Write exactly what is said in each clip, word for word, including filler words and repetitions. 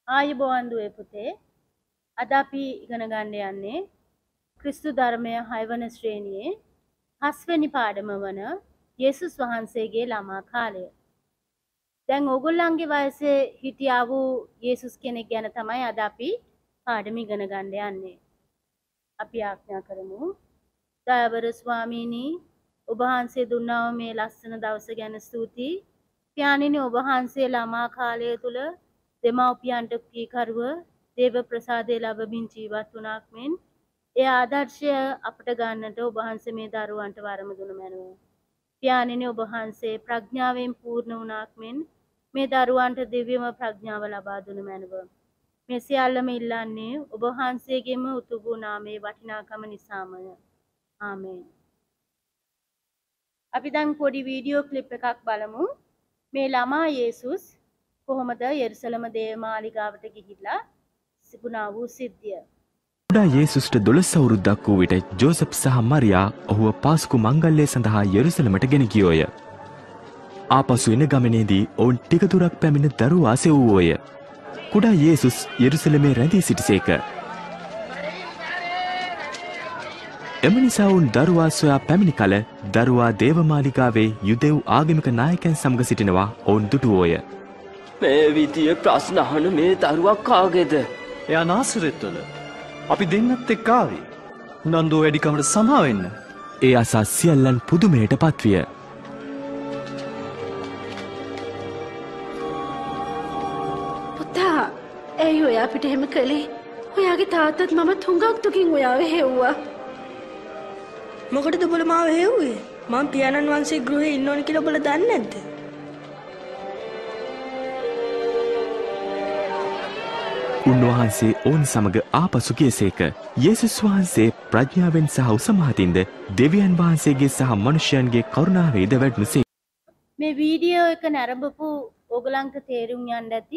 ආයුබෝවන් දුවේ පුතේ. අද අපි ඉගෙන ගන්න යන්නේ ක්‍රිස්තු ධර්මය හය වන ශ්‍රේණියේ හස්වෙනි පාඩම වන යේසුස් වහන්සේගේ ළමා කාලය. දැන් ඕගොල්ලන්ගේ වයසේ හිටියා වූ යේසුස් කෙනෙක් ගැන තමයි අද අපි පාඩම ඉගෙන ගන්න යන්නේ. අපි ආඥා කරමු. දයාබර ස්වාමීනි, ඔබ වහන්සේ දුන්නා වූ මේ ලස්සන දවස ගැන ස්තුතියි. පියාණෙනි, ඔබ වහන්සේ ළමා කාලය තුල දෙමව්පියන්ට කීකරුව දේව ප්‍රසාදය ලැබමින් ජීවත් වුණාක් මෙන් ඒ ආදර්ශය අපට ගන්නට ඔබ වහන්සේ මේ දරුවන්ට වරම දුන මැනව. පියාණෙනි, ඔබ වහන්සේ ප්‍රඥාවෙන් පූර්ණ වුණාක් මෙන් මේ දරුවන්ට දිව්‍යම ප්‍රඥාව ලබා දුන මැනව. මේ සියල්ලම ඉල්ලන්නේ ඔබ වහන්සේගේම උතුම් නාමයේ වටිනාකම නිසාමය. ආමේන්. අපි දැන් පොඩි වීඩියෝ ක්ලිප් එකක් බලමු. මේ ළමා යේසුස් කොහොමද යෙරුසලම දේවාලයකට ගිහිල්ලා සිබුණා වූ සිද්ධිය. කුඩා යේසුස්ට දොළොස් අවුරුද්දක් වූ විට ජෝසප් සහ මරියා ඔහුව පාස්කු මංගල්‍යය සඳහා යෙරුසලමට ගෙන ගියෝය. ආපසු එන ගමනේදී ඔවුන් ටික දුරක් පැමිණ දරුවා සෙව්වෝය. කුඩා යේසුස් යෙරුසලමේ රැඳී සිටිසේක. එම නිසා ඔවුන් දරුවා සොයා පැමිණි කල දරුවා දේවමාලිගාවේ යුදෙව් ආගමික නායකයන් සමග සිටිනවා ඔවුන් දුටුවෝය. මේ විදිය ප්‍රශ්න අහන මේ දරුවා කාගේද? එයා නාසරෙත්වල. අපි දෙන්නත් එක්ක ආවේ. නන්දෝ වැඩිකමට සමා වෙන්න. ඒ අසා සියල්ලන් පුදුමයට පත්විය. පුතා, ඇයි ඔයා අපිට එහෙම කළේ? ඔයාගේ තාත්තත් මමත් හුඟක් දුකින් ඔයාව හෙව්වා. මොකටද ඔබලා මාව හෙව්වේ? මම පියාණන් වහන්සේ ගෘහේ ඉන්න ඕන කියලා ඔබලා දන්නේ නැද්ද? උන්වහන්සේ ඔවුන් සමග ආපසු ගියසේක. යේසුස් වහන්සේ ප්‍රඥාවෙන් සහ උසමහතින්ද දෙවියන් වහන්සේගේ සහ මනුෂ්‍යයන්ගේ කරුණාවේද වැඩුණුසේ. මේ වීඩියෝ එක නරඹපු ඕගලන්ට තේරුම් යන්න ඇති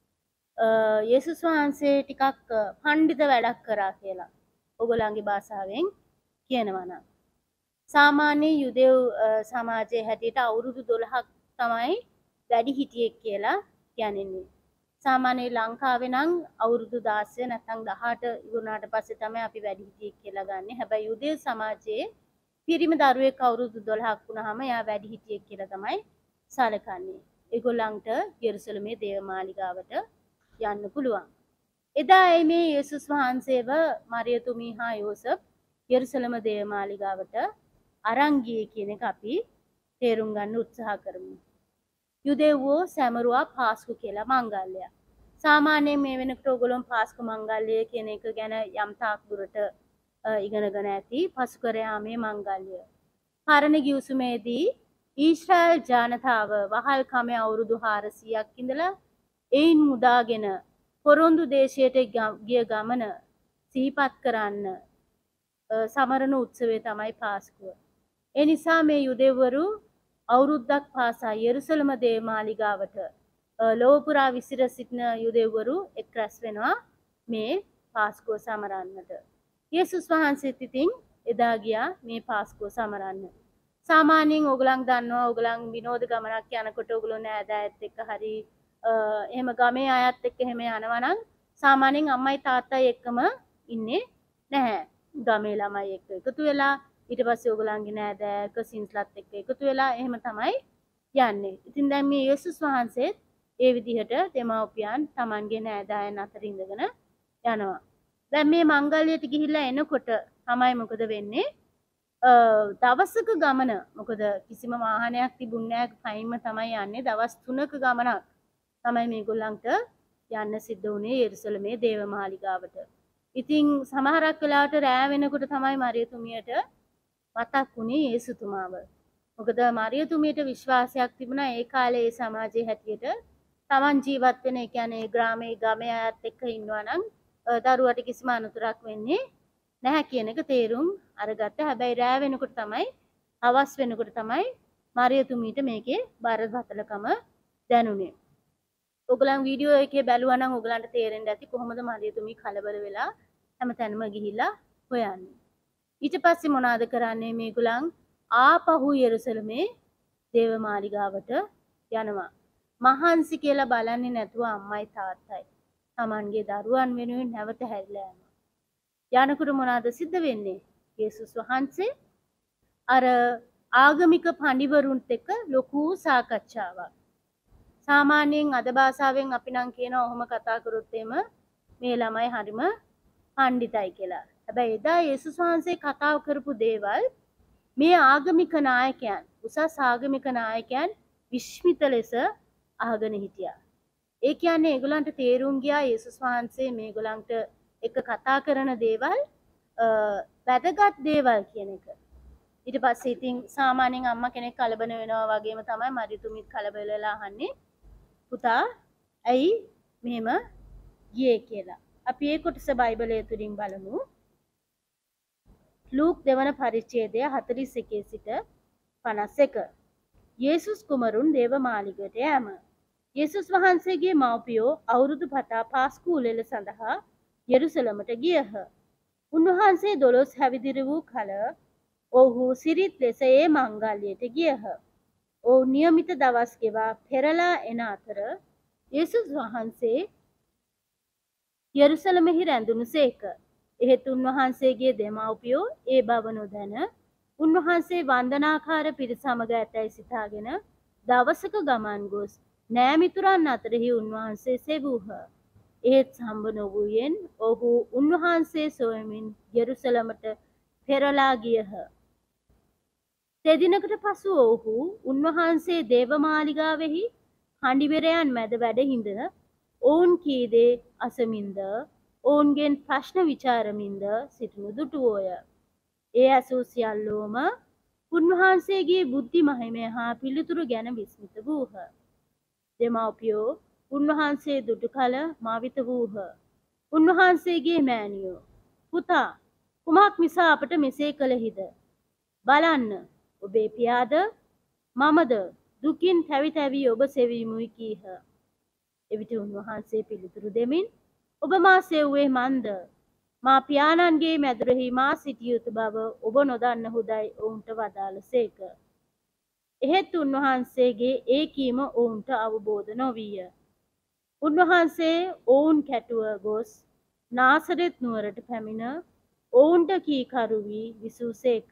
යේසුස් වහන්සේ ටිකක් පඬිත වැඩක් කරා කියලා. ඕගලන්ගේ භාෂාවෙන් කියනවා නම් සාමාන්‍ය යුදෙව් සමාජයේ හැටියට අවුරුදු දොළහක් තමයි වැඩි හිටියෙක් කියලා කියන්නේ. සාමාන්‍ය ලංකාවේ නම් අවුරුදු දාසය නැත්නම් දහඅට ඉවරනාට පස්සේ තමයි අපි වැඩි හිටියෙක් කියලා ගන්නෙ. හැබැයි යුදෙව් සමාජයේ පිරිමි දරුවෙක් අවුරුදු දොළහක් වුණාම එයා වැඩි හිටියෙක් කියලා තමයි සැලකන්නේ. ඒගොල්ලන්ට යෙරුසලමේ දේවමාලිගාවට යන්න පුළුවන්. එදා මේ යේසුස් වහන්සේව මරියතුමී හා යෝසප් යෙරුසලම දේවමාලිගාවට අරන් ගියේ කියන එක අපි තේරුම් ගන්න උත්සාහ කරමු. යුදෙව්වෝ සැමරුවා පාස්කු කියලා මංගල්‍යය. සාමාන්‍යයෙන් මේ වෙනකොට ඔයගොල්ලෝ පාස්කු මංගල්‍යය කියන එක ගැන යම් තාක් දුරට ඉගෙනගෙන ඇති. පසුකර යාමේ මංගල්‍යය. පරණ ගිවිසුමේදී ඊශ්‍රායල් ජනතාව වහල් කමේ අවුරුදු හාරසීයක් ඉඳලා එයින් මුදාගෙන පොරොන්දු දේශයට ගිය ගමන සිහිපත් කරන්න සමරන උත්සවය තමයි පාස්කුව. ඒ නිසා මේ යුදෙව්වරු අවුරුද්දක් පාසා යෙරුසලම දේවමාලිගාවට ලොව පුරා විසිර සිටින යුදෙව්වරු එක් රැස් වෙනවා මේ පාස්කුව සමරන්නට. යේසුස් වහන්සේත් ඉතින් එදා ගියා මේ පාස්කුව සමරන්න. සාමාන්‍යයෙන් ඕගලන් දන්නවා ඕගලන් විනෝද ගමනක් යනකොට ඕගොල්ලෝ නෑදෑයත් එක්ක හරි එහෙම ගමේ අයත් එක්ක එහෙම යනවා නම් සාමාන්‍යයෙන් අම්මයි තාත්තයි එක්කම ඉන්නේ නැහැ. ගමේ ළමයි එක්ක එකතු වෙලා ඊට පස්සේ ඕගලන්ගේ නෑදෑ කසින්ස්ලත් එක්ක එකතු වෙලා එහෙම තමයි යන්නේ. ඉතින් දැන් මේ යේසුස් වහන්සේත් ඒ විදිහට දෙමව්පියන් Tamanගේ නෑදෑයන් අතර ඉඳගෙන යනවා. දැන් මේ මංගල්‍යයට ගිහිල්ලා එනකොට තමයි මොකද වෙන්නේ? දවසක ගමන. මොකද කිසිම වාහනයක් තිබුණේ නැහැ. පයින්ම තමයි යන්නේ. දවස් තුනක ගමනක් තමයි මේගොල්ලන්ට යන්න සිද්ධ වුණේ යෙරුසලමේ දේවමාලිගාවට. ඉතින් සමහරක් වෙලාවට රෑ වෙනකොට තමයි මරියතුමියට මතක් වුණේ යේසුතුමාව. මොකද මරියතුමියට විශ්වාසයක් තිබුණා ඒ කාලේ ඒ සමාජයේ හැටියට Taman ජීවත් වෙන, ඒ කියන්නේ ග්‍රාමයේ ගමේ අයත් එක්ක ඉන්නවා නම් දරුවට කිසිම අනතුරක් වෙන්නේ නැහැ කියන එක තේරුම් අරගත්තා. හැබැයි රෑ වෙනකොට තමයි, හවස් වෙනකොට තමයි මරියතුමියට මේකේ බරපතලකම දැනුනේ. ඔයගලන් වීඩියෝ එකේ බැලුවා නම් ඔයගලන්ට තේරෙන්න ඇති කොහොමද මරියතුමි කලබල වෙලා හැමතැනම ගිහිල්ලා හොයන්නේ. ඊට පස්සේ මොනවාද කරන්නේ මේගොල්ලන්? ආපහු යෙරුසලමේ දේවමාලිගාවට යනවා. මහන්සි කියලා බලන්නේ නැතුව අම්මයි තාත්තයි තමන්ගේ දරුවන් වෙනුවෙන් නැවත හැරිලා යනවා. යනකොට මොනවාද සිද්ධ වෙන්නේ? යේසුස් වහන්සේ අර ආගමික පඬිවරුන්ත් එක්ක ලොකු සාකච්ඡාවක්. සාමාන්‍යයෙන් අද භාෂාවෙන් අපි නම් කියනවා ඔහොම කතා කරොත් එම මේ ළමයි හරිම පඬිතයි කියලා. හැබැයි එදා යේසුස් වහන්සේ කතාව කරපු දේවල් මේ ආගමික නායකයන්, උසස් ආගමික නායකයන් විශ්මිත ලෙස අහගෙන හිටියා. ඒ කියන්නේ ඒගොල්ලන්ට තේරුම් ගියා යේසුස් වහන්සේ මේගොල්ලන්ට එක කතා කරන දේවල් වැදගත් දේවල් කියන එක. ඊට පස්සේ ඉතින් සාමාන්‍යයෙන් අම්මා කෙනෙක් කලබල වෙනවා වගේම තමයි මරිතුමිත් කලබල වෙලා අහන්නේ පුතා ඇයි මෙහෙම ගියේ කියලා. අපි ඒ කොටස බයිබලයේ තුලින් බලමු. ලූක් දෙවන පරිච්ඡේදය හතළිස් එකේ සිට පනස් එක. යේසුස් කුමරුන් දේව මාලිගයට යෑම. යේසුස් වහන්සේගේ මව්පියෝ අවුරුදු පතා පාස්කු උළෙල සඳහා යෙරුසලමට ගියහ. උන්වහන්සේ දොළොස් හැවිදිරි වූ කල ඔහු සිරිත් ලෙස ඒ මංගල්‍යයට ගියහ. ඔහු නියමිත දවස් ගෙවා පෙරලා එන අතර යේසුස් වහන්සේ යෙරුසලමෙහි රැඳුණුසේක. එහෙත් උන්වහන්සේගේ දෙමව්පියෝ ඒ බව නොදැන උන්වහන්සේ වන්දනාකාර පිරිස සමග ඇතැයි සිතාගෙන දවසක ගමන් ගොස් නෑමිතුරන් අතරෙහි උන්වහන්සේ සෙවූහ. එහෙත් සම්බ නොවූයෙන් ඔහු උන්වහන්සේ සොයමින් යෙරුසලමට පෙරලා ගියහ. තෙදිනකට පසු ඔහු උන්වහන්සේ දේවමාලිගාවෙහි පඬිවරයන් මැද වැඩ හිඳ ඔවුන් කී දේ අසමින්ද ඔවුන්ගෙන් ප්‍රශ්න විචාරමින්ද සිටිනු දුටුවෝය. ඒ ඇසූ සියල්ලෝම උන්වහන්සේගේ බුද්ධි මහිමය හා පිළිතුරු ගැන විස්මිත වූහ. දෙමව්පියෝ උන්වහන්සේ දුටු කල මාවිත වූහ. උන්වහන්සේගේ මෑණියෝ පුතා කුමක් නිසා අපට මෙසේ කළෙහිද? බලන්න ඔබේ පියාද මමද දුකින් තැවි තැවි ඔබ සෙවීමුයි කීහ. එවිට උන්වහන්සේ පිළිතුරු දෙමින් ඔබ මා සෙව්වේ මන්ද? මා පියාණන්ගේ මැදුරෙහි මා සිටිය යුතු බව ඔබ නොදන්නහුදයි ඔවුන්ට වදාළසේක. එහෙත් උන්වහන්සේගේ ඒ කීම ඔවුන්ට අවබෝධ නොවිය. උන්වහන්සේ ඔවුන් කැටුව ගොස් නාසරෙත් නුවරට පැමිණ ඔවුන්ට කීකරු වී විසූසේක.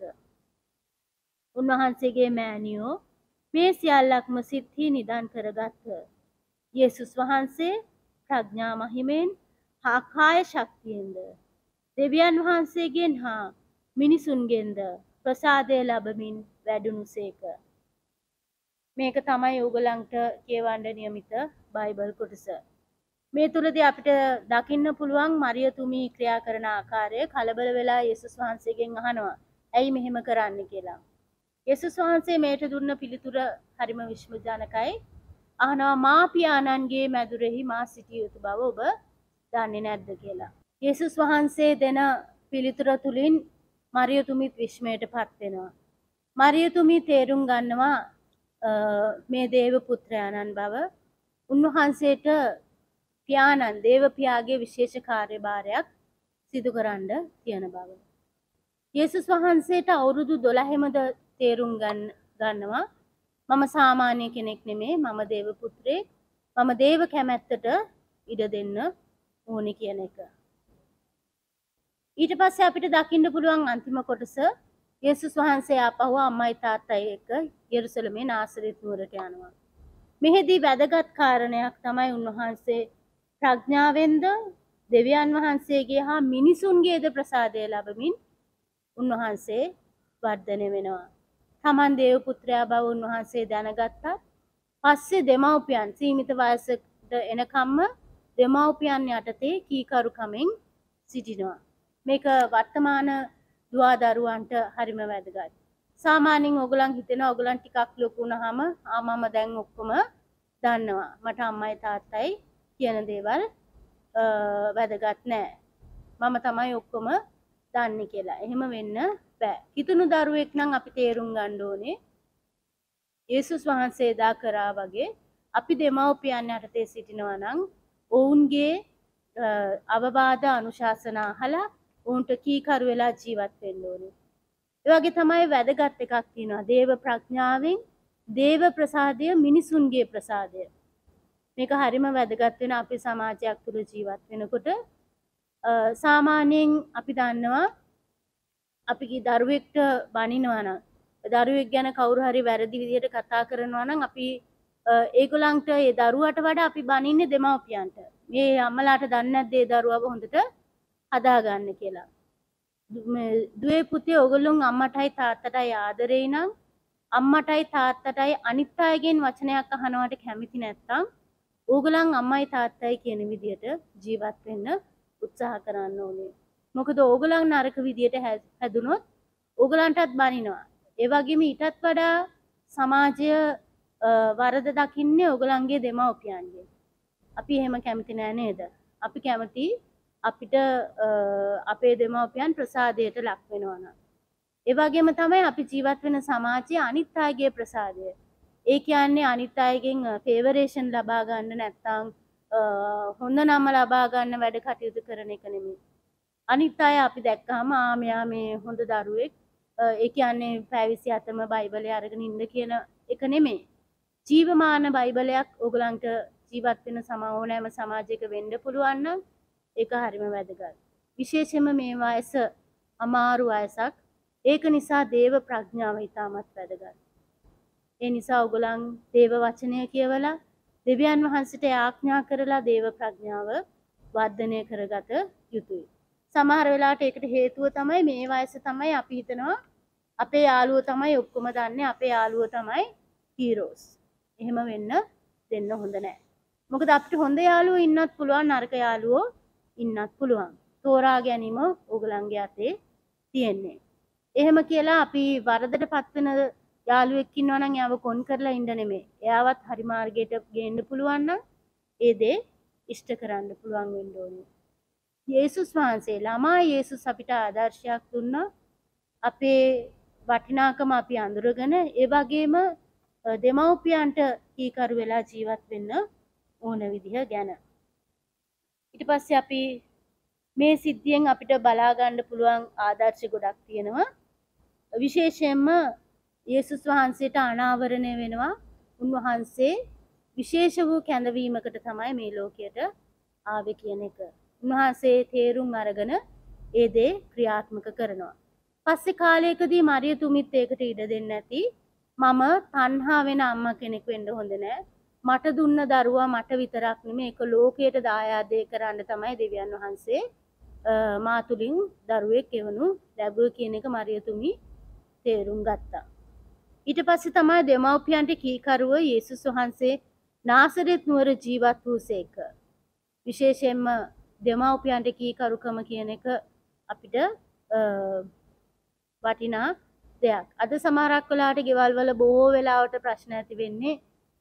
උන්වහන්සේගේ මෑණියෝ මේ සියල්ලක්ම සිත්හි නිදන් කරගත්හ. යේසුස් වහන්සේ ප්‍රඥා මහිමෙන් හා කාය ශක්තියෙන්ද දෙවියන් වහන්සේගෙන් හා මිනිසුන්ගෙන්ද ප්‍රසාදය ලැබමින් වැඩුණුසේක. මේක තමයි ඕගලන්ට කියවන්න නියමිත බයිබල් කොටස. මේ තුලදී අපිට දකින්න පුළුවන් මරියතුමී ක්‍රියා කරන ආකාරය. කලබල වෙලා යේසුස් වහන්සේගෙන් අහනවා ඇයි මෙහෙම කරන්න කියලා. යේසුස් වහන්සේ මේට දුන්න පිළිතුර හරිම විශ්මජනකයි. අහනවා මා පියාණන්ගේ මැදුරෙහි මා සිටිය යුතු බව ඔබ දන්නේ නැද්ද කියලා. යේසුස් වහන්සේ දෙන පිළිතුර තුලින් මරියතුමිත් විශ්මයටපත් වෙනවා. මරියතුමී තේරුම් ගන්නවා මේ දේව පුත්‍රයාණන් බව. උන්වහන්සේට පියාණන් දේව පියාගේ විශේෂ කාර්යභාරයක් සිදු කරන්න තියෙන බව. යේසුස් වහන්සේට අවුරුදු දොළහෙමද තේරුම් ගන්නවා මම සාමාන්‍ය කෙනෙක් නෙමේ, මම දේව පුත්‍රයෙක්, මම දේව කැමැත්තට ඉඩ දෙන්න ඕනේ කියන එක. ඊට පස්සේ අපිට දකින්න පුළුවන් අන්තිම කොටස යේසුස් වහන්සේ ආපහු අම්මයි තාත්තයි එක්ක යෙරුසලමේ නාසරෙත් නුවරට යනවා. මෙහිදී වැදගත් කාරණයක් තමයි උන්වහන්සේ ප්‍රඥාවෙන්ද දෙවියන් වහන්සේගේ හා මිනිසුන්ගේද ප්‍රසාදය ලැබමින් උන්වහන්සේ වර්ධනය වෙනවා. තමන් දේව පුත්‍රයා බව උන්වහන්සේ දැනගත්තා. පස්සේ දෙමව්පියන් සීමිත වයසට එනකම්ම දෙමව්පියන් යටතේ කීකරුකමින් සිටිනවා. මේක වර්තමාන දුවා දරුවන්ට හරිම වැදගත්. සාමාන්‍යයෙන් ඕගොල්ලන් හිතෙනවා ඕගොල්ලන් ටිකක් ලොකු වුණාම ආ මම දැන් ඔක්කොම දන්නවා. මට අම්මයි තාත්තයි කියන දේවල් වැදගත් නෑ. මම තමයි ඔක්කොම දන්නේ කියලා. එහෙම වෙන්න බෑ. කිතුණු දරුවෙක් නම් අපි තේරුම් ගන්න ඕනේ යේසුස් වහන්සේ දා කරා වගේ අපි දෙමව්පියන් යටතේ සිටිනවා නම් ඔවුන්ගේ අවවාද අනුශාසනා අහලා ඔවුන්ට කීකරු වෙලා ජීවත් වෙන්න ඕනේ. ඒ වගේ තමයි වැදගත් එකක් තියෙනවා. දේව ප්‍රඥාවෙන් දේව ප්‍රසාදය මිනිසුන්ගේ ප්‍රසාදය. මේක හරිම වැදගත් වෙන අපේ සමාජයක් තුළ ජීවත් වෙනකොට. සාමාන්‍යයෙන් අපි දන්නවා අපි දරුවෙක්ට බනිනවා නම් දරුවෙක් ගැන කවුරු හරි වැරදි විදිහට කතා කරනවා නම් අපි ඒගොල්ලන්ට ඒ දරුවට වඩා අපි බනින්නේ දෙමව්පියන්ට. මේ අම්මලාට දන්නේ නැද්ද ඒ දරුවව හොඳට හදාගන්න කියලා. දුවේ පුතේ ඔයගොල්ලෝ අම්මටයි තාත්තටයි ආදරේ නම් අම්මටයි තාත්තටයි අනිත් අයගෙන් වචනයක් අහනවට කැමති නැත්තම් ඕගොල්ලන් අම්මයි තාත්තයි කියන විදිහට ජීවත් වෙන්න උත්සාහ කරන්න ඕනේ. මොකද ඕගොල්ලන් නරක විදිහට හැදුනොත් ඕගොල්ලන්ටත් බනිනවා. ඒ වගේම ඊටත් වඩා සමාජය වරද දකින්නේ ඕගොල්ලන්ගේ දෙමව්පියන්ගේ. අපි එහෙම කැමති නෑ නේද? අපි කැමති අපිට අපේ දෙමව්පියන් ප්‍රසාදයට ලක් වෙනවා නම්. ඒ වගේම තමයි අපි ජීවත් වෙන සමාජයේ අනිත් අයගේ ප්‍රසාදය. ඒ කියන්නේ අනිත් අයගෙන් ෆේවරේෂන් ලබා ගන්න නැත්නම් හොඳ නම ලබා ගන්න වැඩ කටයුතු කරන එක නෙමෙයි. අනිත් අය අපි දැක්කම ආ මෙයා මේ හොඳ දරුවෙක්. ඒ කියන්නේ පැවිසි අතම බයිබලය අරගෙන ඉන්න කියන එක නෙමෙයි. ජීවමාන බයිබලයක් ඕගලන්ට ජීවත් වෙන සමාෝනෑම සමාජයක වෙන්න පුළුවන් නම් ඒක හරිම වැදගත්. විශේෂයෙන්ම මේ වයස අමාරු වයසක්. ඒක නිසා දේව ප්‍රඥාව ඉතාමත් වැදගත්. ඒ නිසා ඔයගොල්ලන් දේව වචනය කියවලා දෙවියන් වහන්සේට ආඥා කරලා දේව ප්‍රඥාව වර්ධනය කරගත යුතුයි. සමහර වෙලාවට ඒකට හේතුව තමයි මේ වයස තමයි අපි හිතනවා අපේ යාළුවෝ තමයි ඔක්කොම දන්නේ අපේ යාළුවෝ තමයි හීරෝස්. එහෙම වෙන්න දෙන්න හොඳ නැහැ. මොකද අපිට හොඳ යාළුවෝ ඉන්නත් පුළුවන් නරක යාළුවෝ ඉන්නත් පුළුවන්. තෝරා ගැනීම ඕගලන්ගේ අතේ තියෙන්නේ. එහෙම කියලා අපි වරදටපත් වෙන යාළුවෙක් ඉන්නවා නම් එයාව කොන් කරලා ඉන්න නෙමෙයි. එයාවත් හරි මාර්ගයට ගේන්න පුළුවන් නම් ඒ දේ ඉෂ්ට කරන්න පුළුවන් වෙන්න ඕනේ. යේසුස් වහන්සේ ළමා යේසුස් අපිට ආදර්ශයක් දුන්නා. අපේ වටිනාකම අපි අඳුරගෙන ඒ වගේම දෙමව්පියන්ට කීකරු වෙලා ජීවත් වෙන්න ඕන විදිහ ගැන. ඊට පස්සේ අපි මේ සිද්ධියෙන් අපිට බලා ගන්න පුළුවන් ආදර්ශ ගොඩක් තියෙනවා. විශේෂයෙන්ම යේසුස් වහන්සේට අනාවරණය වෙනවා. උන්වහන්සේ විශේෂ වූ කැඳවීමකට තමයි මේ ලෝකයට ආවේ කියන එක. උන්වහන්සේ තේරුම් අරගෙන ඒ දේ ක්‍රියාත්මක කරනවා. පස්සේ කාලයකදී මරියතුමිත් ඒකට ඉඩ දෙන්නේ නැති මම තණ්හා වෙන අම්මා කෙනෙක් වෙන්න හොඳ නැහැ. මට දුන්න දරුවා මට විතරක් නෙමෙයි ඒක ලෝකයට දායාදේ කරන්න තමයි දෙවියන් වහන්සේ මා තුලින් දරුවෙක් එවනු ලැබුව කියන එක මරියතුමි තේරුම් ගත්තා. ඊට පස්සේ තමයි දෙමව්පියන්ට කීකරුව යේසුස් වහන්සේ නාසරෙත් නුවර ජීවත් වූසේක. විශේෂයෙන්ම දෙමව්පියන්ට කීකරුකම කියන එක අපිට වටිනා දෙයක්. අද සමහරක් වෙලාවට ගෙවල් වල බොහෝ වෙලාවට ප්‍රශ්න ඇති වෙන්නේ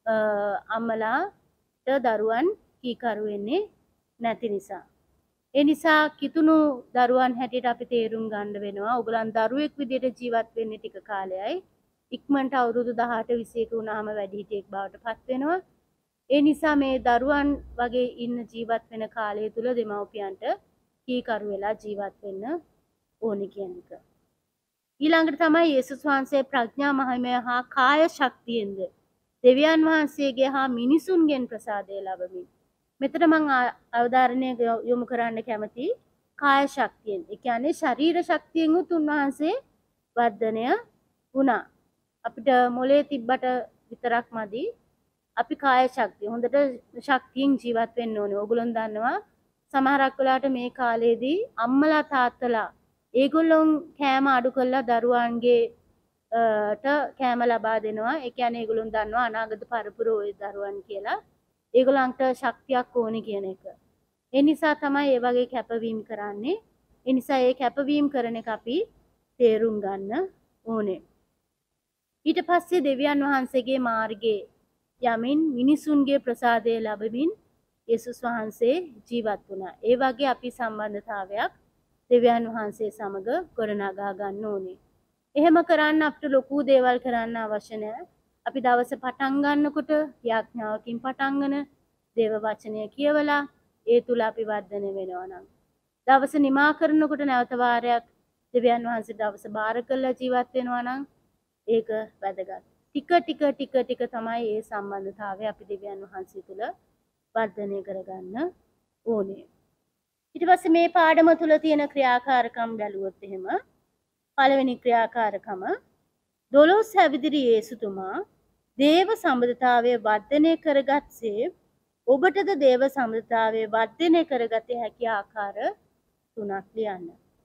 අම්මලාට දරුවන් කීකරු වෙන්නේ නැති නිසා. ඒ නිසා කිතුණු දරුවන් හැටියට අපි තේරුම් ගන්න වෙනවා. ඔයගලන් දරුවෙක් විදිහට ජීවත් වෙන්නේ ටික කාලයයි. ඉක්මනට අවුරුදු දහඅට විසිඑක වුණාම වැඩිහිටියෙක් බවට පත් වෙනවා. ඒ නිසා මේ දරුවන් වගේ ඉන්න ජීවත් වෙන කාලය තුල දෙමව්පියන්ට කීකරු වෙලා ජීවත් වෙන්න ඕනේ කියන එක. ඊළඟට තමයි යේසුස් වහන්සේ ප්‍රඥා මහිමය හා කාය ශක්තියෙන්ද දෙවියන් වහන්සේගේ හා මිනිසුන්ගෙන් ප්‍රසාදය ලැබමින්. මෙතන මම අවධාරණය යොමු කරන්න කැමති කාය ශක්තියෙන්. ඒ කියන්නේ ශරීර ශක්තියෙන් උත් උන්වහන්සේ වර්ධනය වුණා. අපිට මොලේ තිබ්බට විතරක් මදි. අපි කාය ශක්තිය හොඳට ශක්තියෙන් ජීවත් වෙන්න ඕනේ. ඕගොල්ලෝ දන්නවා සමහරක් වෙලාවට මේ කාලේදී අම්මලා තාත්තලා ඒගොල්ලොන් කෑම අඩු කරලා දරුවන්ගේ ට කෑම ලබා දෙනවා. ඒ කියන්නේ ඒගොල්ලොන් දන්නවා අනාගත පරපුර ওই දරුවන් කියලා. ඒගොල්ලන්ට ශක්තියක් ඕනේ කියන එක. ඒ නිසා තමයි ඒ වගේ කැපවීම කරන්නේ. ඒ නිසා ඒ කැපවීම කරන එක අපි තේරුම් ගන්න ඕනේ. ඊට පස්සේ දෙවියන් වහන්සේගේ මාර්ගයේ යමින් මිනිසුන්ගේ ප්‍රසාදය ලැබමින් යේසුස් වහන්සේ ජීවත් වුණා. ඒ වගේ අපි සම්බන්ධතාවයක් දෙවියන් වහන්සේ සමග ගොඩනගා ගන්න ඕනේ. එහෙම කරන්න අපිට ලොකු දේවල් කරන්න අවශ්‍ය නැහැ. අපි දවස පටන් ගන්නකොට යාඥාවකින් පටන්ගෙන දේව වචනය කියවලා ඒ තුල අපි වර්ධනය වෙනවා නම් දවස නිමා කරනකොට නැවත වාරයක් දෙවියන් වහන්සේ දවස බාර කරලා ජීවත් වෙනවා නම් ඒක වැදගත්. ටික ටික ටික ටික තමයි මේ සම්බන්ධතාවය අපි දෙවියන් වහන්සේ තුල වර්ධනය කරගන්න ඕනේ. ඊට පස්සේ මේ පාඩම තුල තියෙන ක්‍රියාකාරකම් බැලුවොත් එහෙම පළවෙනි ක්‍රියාකාරකම දොළොස් හැවිදිරි යේසුතුමා දේව සම්බන්ධතාවය වර්ධනය කරගත්සේ ඔබටද දේව සම්බන්ධතාවය වර්ධනය කරගත හැකි ආකාර තුනක් ලියන්න.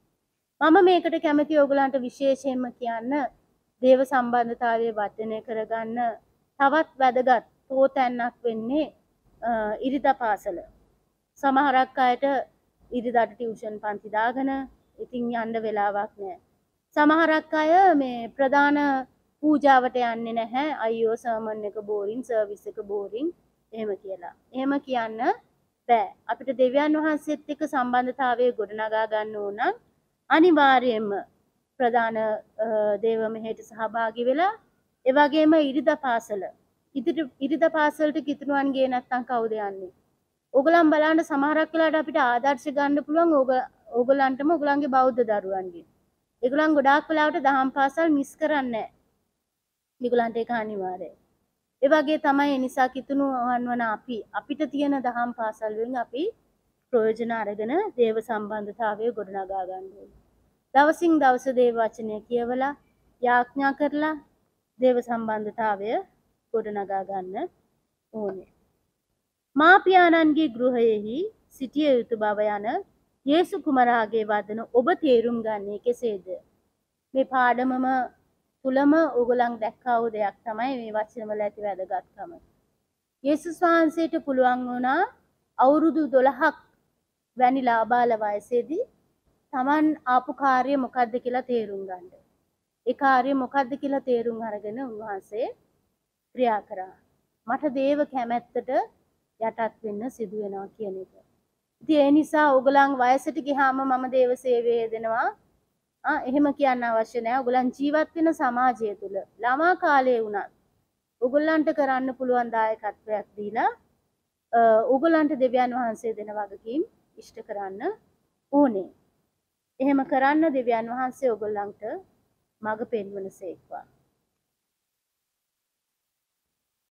මම මේකට කැමති ඔයගලන්ට විශේෂයෙන්ම කියන්න දේව සම්බන්ධතාවය වර්ධනය කරගන්න තවත් වැදගත් තෝතැන්නක් වෙන්නේ ඉරිදා පාසල. සමහරක් අයට ඉරිදාට ටියුෂන් පන්ති දාගෙන ඉතින් යන්න වෙලාවක් නැහැ. සමහරක් අය මේ ප්‍රධාන පූජාවට යන්නේ නැහැ. අයියෝ සර්මන් එක බෝරින්, සර්විස් එක බෝරින් එහෙම කියලා. එහෙම කියන්න බෑ. අපිට දෙවියන් වහන්සේත් එක්ක සම්බන්ධතාවය ගොඩනගා ගන්න ඕන නම් අනිවාර්යයෙන්ම ප්‍රධාන දේව මෙහෙයට සහභාගී වෙලා ඒ වගේම ඉරිදා පාසල. ඉරිදා පාසලට කිතුණුවන් ගියේ නැත්නම් කවුද යන්නේ? ඕගලන් බලන්න සමහරක් වෙලාවට අපිට ආදර්ශ ගන්න පුළුවන් ඕග ඕගලන්ටම ඕගලන්ගේ බෞද්ධ දරුවන්ගේ. ඒගොල්ලන් ගොඩාක් වෙලාවට දහම් පාසල් මිස් කරන්නේ නැහැ. ඒගොල්ලන්ට ඒක අනිවාර්යයි. ඒ වගේ තමයි ඒ නිසා කිතුණුවන් වන අපි අපිට තියෙන දහම් පාසල් වලින් අපි ප්‍රයෝජන අරගෙන දේව සම්බන්ධතාවය ගොඩනගා ගන්න ඕනේ. දවසින් දවස දේව වචනය කියවලා යාඥා කරලා දේව සම්බන්ධතාවය ගොඩනගා ගන්න ඕනේ. මාපියාණන්ගේ ගෘහයෙහි සිටිය යුතු බව යන යේසු කුමරාගේ වදන ඔබ තේරුම් ගන්නේ කෙසේද? මේ පාඩමම තුලම ඕගලන් දැක්කා වූ දෙයක් තමයි මේ වචනවල ඇති වැදගත්කම. යේසුස් වහන්සේට පුළුවන් වුණා අවුරුදු දොළහක් වැනි ලාබාල වයසේදී Taman ආපු කාර්යය මොකද්ද කියලා තේරුම් ගන්න. ඒ කාර්යය මොකද්ද කියලා තේරුම් අරගෙන උන්වහන්සේ ක්‍රියා කරා. මට දේව කැමැත්තට යටත් වෙන්න සිදු වෙනවා කියන එක. ඉතින් ඒ නිසා ඕගලන් වයසට ගියාම මම දේව සේවයේ දෙනවා. ආ එහෙම කියන්න අවශ්‍ය නැහැ. ඕගලන් ජීවත් වෙන සමාජය තුළ ළමා කාලේ වුණත් ඕගලන්ට කරන්න පුළුවන් දායකත්වයක් දීලා ඕගලන්ට දෙවියන් වහන්සේ දෙන වගකීම් ඉෂ්ට කරන්න ඕනේ. එහෙම කරන්න දෙවියන් වහන්සේ ඕගලන්ට මඟ පෙන්වනසේක්වා.